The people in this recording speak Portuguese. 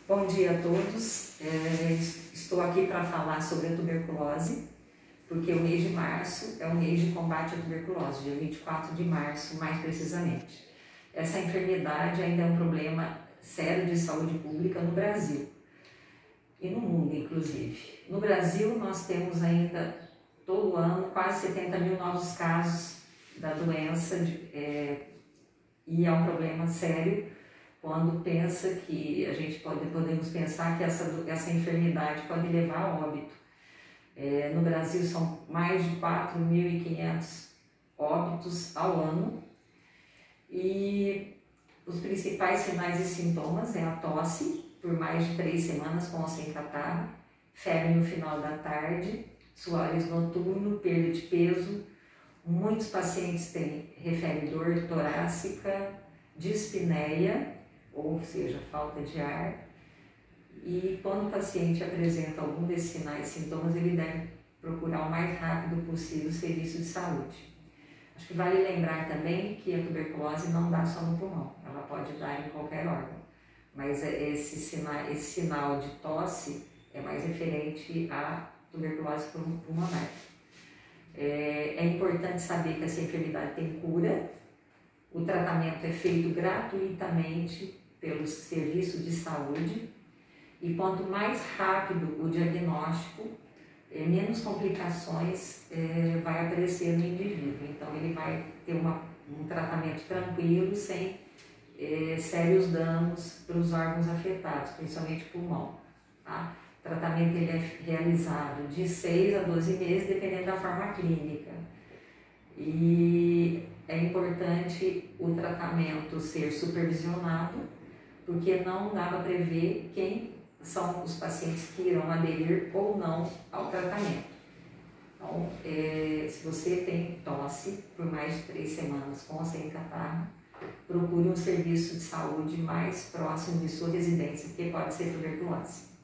Bom dia a todos. Estou aqui para falar sobre a tuberculose, porque o mês de março é o mês de combate à tuberculose, dia 24 de março, mais precisamente. Essa enfermidade ainda é um problema sério de saúde pública no Brasil e no mundo, inclusive. No Brasil, nós temos ainda, todo ano, quase 70 mil novos casos da doença e é um problema sério quando pensa que a gente podemos pensar que essa enfermidade pode levar a óbito. No Brasil são mais de 4.500 óbitos ao ano e os principais sinais e sintomas é a tosse por mais de 3 semanas com ou sem catarro, febre no final da tarde, suores noturno, perda de peso. Muitos pacientes referem dor torácica, dispneia, ou seja, falta de ar. E quando o paciente apresenta algum desses sinais e sintomas, ele deve procurar o mais rápido possível o serviço de saúde. Acho que vale lembrar também que a tuberculose não dá só no pulmão, ela pode dar em qualquer órgão, mas esse sinal de tosse é mais referente à tuberculose pulmonar. É importante saber que essa enfermidade tem cura, o tratamento é feito gratuitamente pelo serviço de saúde e quanto mais rápido o diagnóstico, menos complicações vai aparecer no indivíduo. Então ele vai ter um tratamento tranquilo, sem sérios danos para os órgãos afetados, principalmente pulmão. Tá? O tratamento ele é realizado de 6 a 12 meses, dependendo da forma clínica. E é importante o tratamento ser supervisionado, porque não dá para prever quem são os pacientes que irão aderir ou não ao tratamento. Então, se você tem tosse por mais de 3 semanas com ou sem catarro, procure um serviço de saúde mais próximo de sua residência, porque pode ser tuberculose.